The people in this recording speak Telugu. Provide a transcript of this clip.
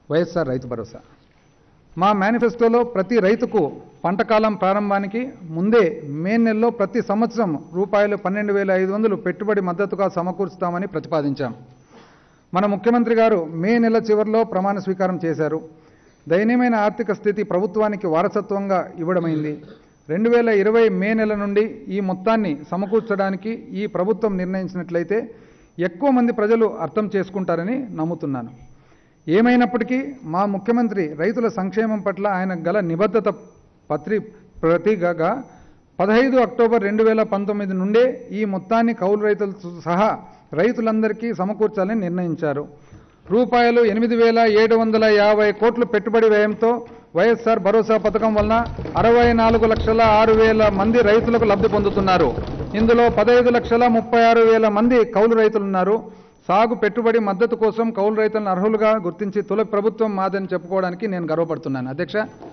వైఎస్ఆర్ రైతు భరోసా. మా మేనిఫెస్టోలో ప్రతి రైతుకు పంటకాలం ప్రారంభానికి ముందే మే నెలలో ప్రతి సంవత్సరం రూపాయలు 12,500 పెట్టుబడి మద్దతుగా సమకూర్చుతామని ప్రతిపాదించాం. మన ముఖ్యమంత్రి గారు మే నెల చివరిలో ప్రమాణ స్వీకారం చేశారు. దయనీయమైన ఆర్థిక స్థితి ప్రభుత్వానికి వారసత్వంగా ఇవ్వడమైంది. 2020 మే నెల నుండి ఈ మొత్తాన్ని సమకూర్చడానికి ఈ ప్రభుత్వం నిర్ణయించినట్లయితే ఎక్కువ మంది ప్రజలు అర్థం చేసుకుంటారని నమ్ముతున్నాను. ఏమైనప్పటికీ మా ముఖ్యమంత్రి రైతుల సంక్షేమం పట్ల ఆయన గల నిబద్ధత ప్రతిగా 15 అక్టోబర్ 2019 నుండే ఈ మొత్తాన్ని కౌలు రైతులతో సహా రైతులందరికీ సమకూర్చాలని నిర్ణయించారు. రూపాయలు 8,750 కోట్ల పెట్టుబడి వ్యయంతో వైఎస్ఆర్ భరోసా పథకం వలన 64,06,000 మంది రైతులకు లబ్ధి పొందుతున్నారు. ఇందులో 15,36,000 మంది కౌలు రైతులున్నారు. సాగు పెట్టుబడి మద్దతు కోసం కౌలు రైతులను అర్హులుగా గుర్తించి తొలి ప్రభుత్వం మాదని చెప్పుకోవడానికి నేను గర్వపడుతున్నాను. అధ్యక్ష.